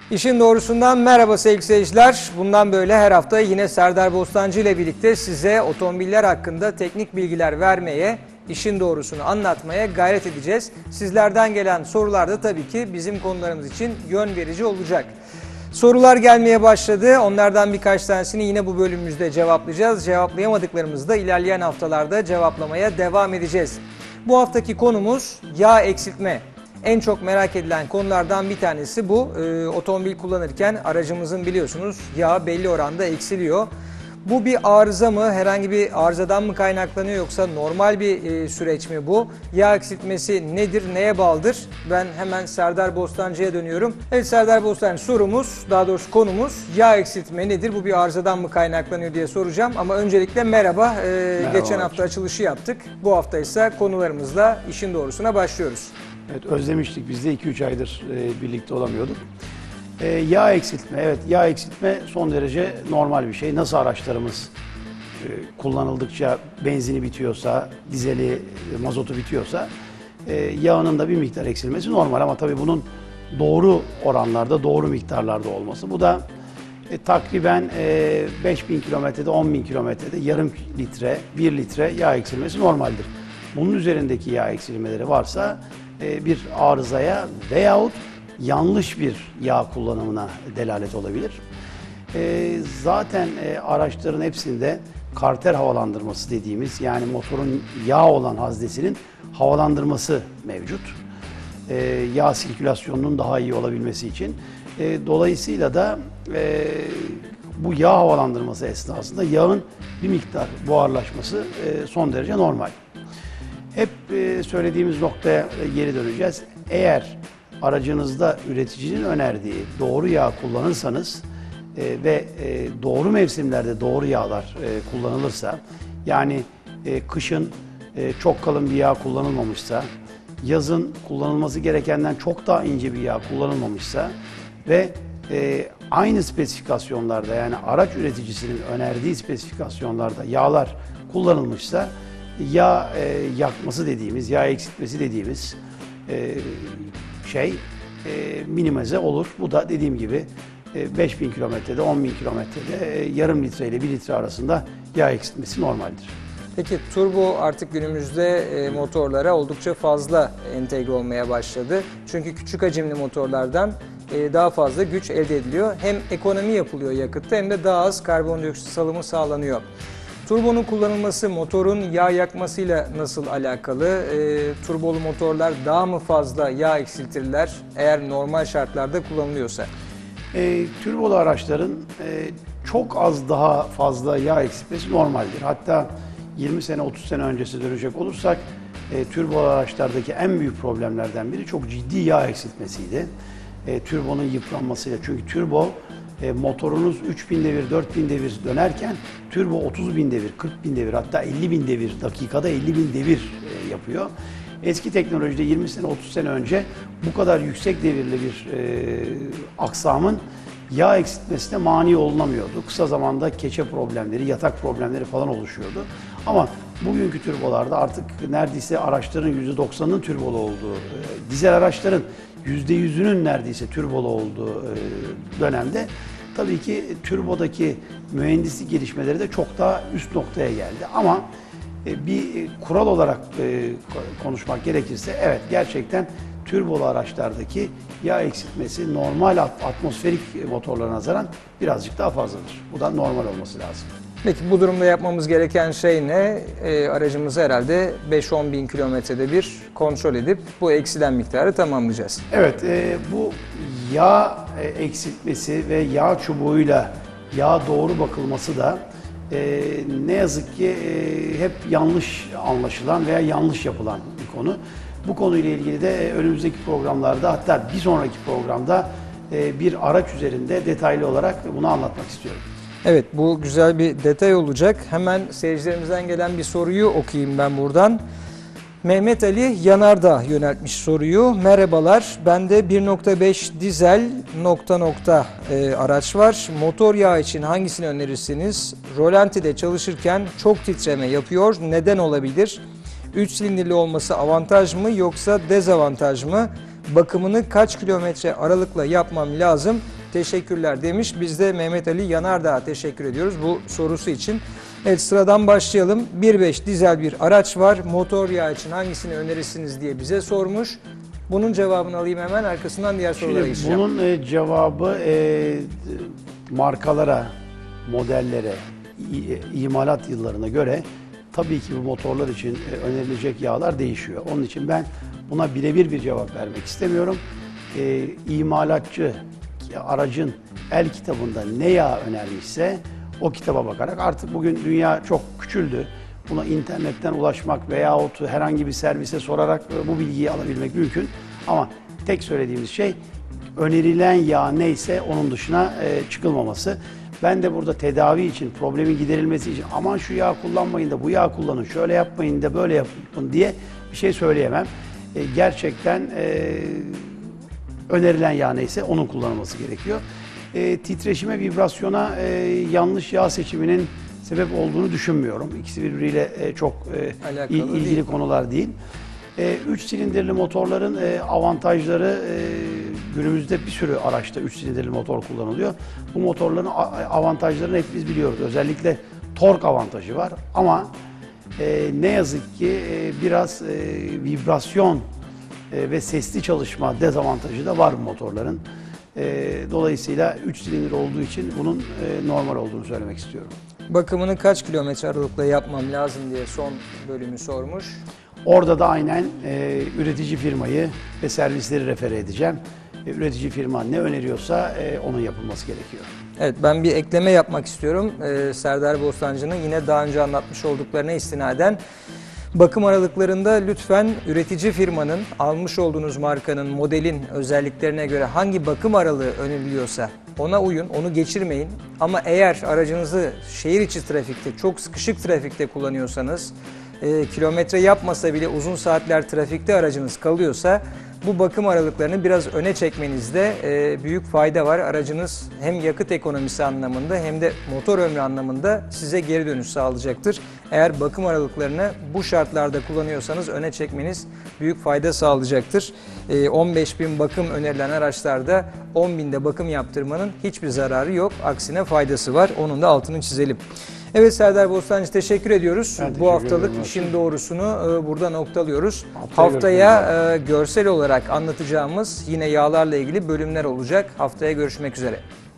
İşin doğrusundan merhaba sevgili seyirciler. Bundan böyle her hafta yine Serdar Bostancı ile birlikte size otomobiller hakkında teknik bilgiler vermeye, işin doğrusunu anlatmaya gayret edeceğiz. Sizlerden gelen sorular da tabii ki bizim konularımız için yön verici olacak. Sorular gelmeye başladı. Onlardan birkaç tanesini yine bu bölümümüzde cevaplayacağız. Cevaplayamadıklarımızı da ilerleyen haftalarda cevaplamaya devam edeceğiz. Bu haftaki konumuz yağ eksiltme. En çok merak edilen konulardan bir tanesi bu. Otomobil kullanırken aracımızın biliyorsunuz yağı belli oranda eksiliyor. Bu bir arıza mı, herhangi bir arızadan mı kaynaklanıyor yoksa normal bir süreç mi bu? Yağ eksiltmesi nedir, neye bağlıdır? Ben hemen Serdar Bostancı'ya dönüyorum. Evet Serdar Bostancı, sorumuz, daha doğrusu konumuz yağ eksiltme nedir? Bu bir arızadan mı kaynaklanıyor diye soracağım. Ama öncelikle merhaba. Merhaba. Geçen hafta açılışı yaptık. Bu hafta ise konularımızla işin doğrusuna başlıyoruz. Evet, özlemiştik. Biz de 2-3 aydır birlikte olamıyorduk. Yağ eksiltme. Evet, yağ eksiltme son derece normal bir şey. Nasıl araçlarımız kullanıldıkça benzini bitiyorsa, dizeli, mazotu bitiyorsa yağının da bir miktar eksilmesi normal. Ama tabii bunun doğru oranlarda, doğru miktarlarda olması. Bu da takriben 5.000 kilometrede, 10.000 kilometrede yarım litre, 1 litre yağ eksilmesi normaldir. Bunun üzerindeki yağ eksilmeleri varsa bir arızaya veyahut yanlış bir yağ kullanımına delalet olabilir. Zaten araçların hepsinde karter havalandırması dediğimiz, yani motorun yağ olan haznesinin havalandırması mevcut. Yağ sirkülasyonunun daha iyi olabilmesi için. Dolayısıyla da bu yağ havalandırması esnasında yağın bir miktar buharlaşması son derece normal. Hep söylediğimiz noktaya geri döneceğiz. Eğer aracınızda üreticinin önerdiği doğru yağ kullanırsanız ve doğru mevsimlerde doğru yağlar kullanılırsa, yani kışın çok kalın bir yağ kullanılmamışsa, yazın kullanılması gerekenden çok daha ince bir yağ kullanılmamışsa ve aynı spesifikasyonlarda, yani araç üreticisinin önerdiği spesifikasyonlarda yağlar kullanılmışsa, yağ yakması dediğimiz, yağ eksiltmesi dediğimiz minimize olur. Bu da dediğim gibi 5.000 kilometrede, 10.000 kilometrede yarım litre ile 1 litre arasında yağ eksiltmesi normaldir. Peki turbo artık günümüzde motorlara oldukça fazla entegre olmaya başladı. Çünkü küçük hacimli motorlardan daha fazla güç elde ediliyor. Hem ekonomi yapılıyor yakıtta hem de daha az karbondioksit salımı sağlanıyor. Turbonun kullanılması motorun yağ yakmasıyla nasıl alakalı? Turbolu motorlar daha mı fazla yağ eksiltirler eğer normal şartlarda kullanılıyorsa? Turbolu araçların çok az daha fazla yağ eksiltmesi normaldir. Hatta 20 sene 30 sene öncesi dönecek olursak turbolu araçlardaki en büyük problemlerden biri çok ciddi yağ eksiltmesiydi. Turbonun yıpranmasıyla. Çünkü turbo motorunuz 3000 devir, 4000 devir dönerken turbo 30.000 devir, 40.000 devir, hatta 50.000 devir, dakikada 50.000 devir yapıyor. Eski teknolojide 20 sene 30 sene önce bu kadar yüksek devirli bir aksamın yağ eksiltmesine mani olunamıyordu. Kısa zamanda keçe problemleri, yatak problemleri falan oluşuyordu. Ama bugünkü turbolarda artık neredeyse araçların %90'ının turbolu olduğu, dizel araçların %100'ünün neredeyse turbolu olduğu dönemde tabii ki turbodaki mühendislik gelişmeleri de çok daha üst noktaya geldi. Ama bir kural olarak konuşmak gerekirse evet, gerçekten turbolu araçlardaki yağ eksiltmesi normal atmosferik motorlara nazaran birazcık daha fazladır. Bu da normal olması lazım. Peki bu durumda yapmamız gereken şey ne? Aracımızı herhalde 5-10 bin kilometrede bir kontrol edip bu eksilen miktarı tamamlayacağız. Evet, bu yağ eksiltmesi ve yağ çubuğuyla yağ doğru bakılması da ne yazık ki hep yanlış anlaşılan veya yanlış yapılan bir konu. Bu konuyla ilgili de önümüzdeki programlarda, hatta bir sonraki programda bir araç üzerinde detaylı olarak bunu anlatmak istiyorum. Evet, bu güzel bir detay olacak. Hemen seyircilerimizden gelen bir soruyu okuyayım ben buradan. Mehmet Ali Yanardağ yöneltmiş soruyu. Merhabalar, bende 1.5 dizel ... araç var. Motor yağı için hangisini önerirsiniz? Rolantide çalışırken çok titreme yapıyor. Neden olabilir? 3 silindirli olması avantaj mı yoksa dezavantaj mı? Bakımını kaç kilometre aralıkla yapmam lazım? Teşekkürler demiş. Biz de Mehmet Ali Yanardağ'a teşekkür ediyoruz bu sorusu için. Evet, sıradan başlayalım. 1.5 dizel bir araç var. Motor yağı için hangisini önerirsiniz diye bize sormuş. Bunun cevabını alayım hemen, arkasından diğer sorulara Şimdi geçeceğim. bunun cevabı markalara, modellere, imalat yıllarına göre tabii ki bu motorlar için önerilecek yağlar değişiyor. Onun için ben buna birebir bir cevap vermek istemiyorum. İmalatçı aracın el kitabında ne yağ önermişse o kitaba bakarak, artık bugün dünya çok küçüldü. Buna internetten ulaşmak veyahut herhangi bir servise sorarak bu bilgiyi alabilmek mümkün. Ama tek söylediğimiz şey önerilen yağ neyse onun dışına çıkılmaması. Ben de burada tedavi için, problemin giderilmesi için aman şu yağ kullanmayın da bu yağ kullanın, şöyle yapmayın da böyle yapın diye bir şey söyleyemem. Gerçekten önerilen yağ neyse onun kullanılması gerekiyor. Titreşime, vibrasyona yanlış yağ seçiminin sebep olduğunu düşünmüyorum. İkisi birbiriyle çok ilgili değil. konular değil. 3 silindirli motorların avantajları, günümüzde bir sürü araçta 3 silindirli motor kullanılıyor. Bu motorların avantajlarını hep biz biliyoruz. Özellikle tork avantajı var ama ne yazık ki biraz vibrasyon ve sesli çalışma dezavantajı da var bu motorların. Dolayısıyla 3 silindir olduğu için bunun normal olduğunu söylemek istiyorum. Bakımını kaç kilometre aralıkla yapmam lazım diye son bölümü sormuş. Orada da aynen üretici firmayı ve servisleri refere edeceğim. Üretici firma ne öneriyorsa onun yapılması gerekiyor. Evet, ben bir ekleme yapmak istiyorum. Serdar Bostancı'nın yine daha önce anlatmış olduklarına istinaden bakım aralıklarında lütfen üretici firmanın, almış olduğunuz markanın, modelin özelliklerine göre hangi bakım aralığı öneriliyorsa ona uyun, onu geçirmeyin. Ama eğer aracınızı şehir içi trafikte, çok sıkışık trafikte kullanıyorsanız, kilometre yapmasa bile uzun saatler trafikte aracınız kalıyorsa bu bakım aralıklarını biraz öne çekmenizde büyük fayda var. Aracınız hem yakıt ekonomisi anlamında hem de motor ömrü anlamında size geri dönüş sağlayacaktır. Eğer bakım aralıklarını bu şartlarda kullanıyorsanız öne çekmeniz büyük fayda sağlayacaktır. 15.000 bakım önerilen araçlarda 10.000'de bakım yaptırmanın hiçbir zararı yok. Aksine faydası var. Onun da altını çizelim. Evet Serdar Bostancı, teşekkür ediyoruz. Bu haftalık işin doğrusunu burada noktalıyoruz. Haftaya görsel olarak anlatacağımız yine yağlarla ilgili bölümler olacak. Haftaya görüşmek üzere.